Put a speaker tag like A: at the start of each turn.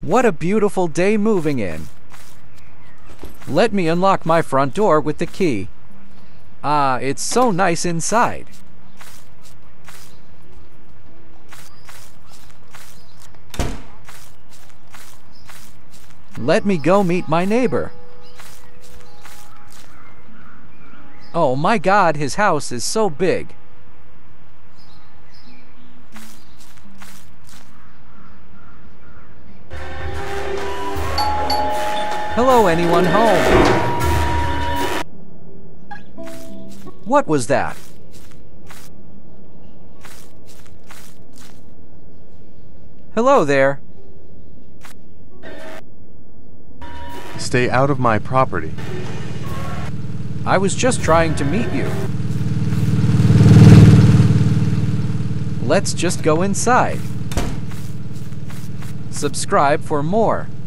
A: What a beautiful day moving in. Let me unlock my front door with the key. Ah, it's so nice inside. Let me go meet my neighbor. Oh my God, his house is so big. Hello, anyone home? What was that? Hello there.
B: Stay out of my property.
A: I was just trying to meet you. Let's just go inside. Subscribe for more.